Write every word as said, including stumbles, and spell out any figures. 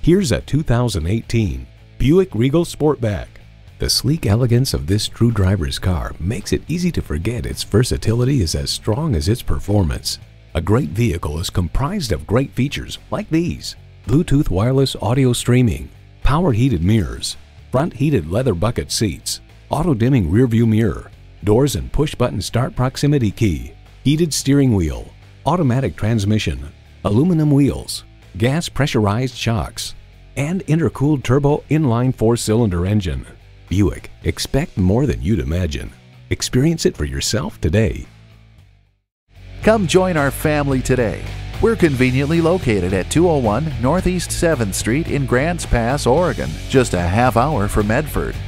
Here's a two thousand eighteen Buick Regal Sportback. The sleek elegance of this true driver's car makes it easy to forget its versatility is as strong as its performance. A great vehicle is comprised of great features like these: Bluetooth wireless audio streaming, power heated mirrors, front heated leather bucket seats, auto dimming rearview mirror, doors and push button start proximity key, heated steering wheel, automatic transmission, aluminum wheels, gas pressurized shocks, and intercooled turbo inline four-cylinder engine. Buick, expect more than you'd imagine. Experience it for yourself today. Come join our family today. We're conveniently located at two oh one Northeast seventh Street in Grants Pass, Oregon, just a half hour from Medford.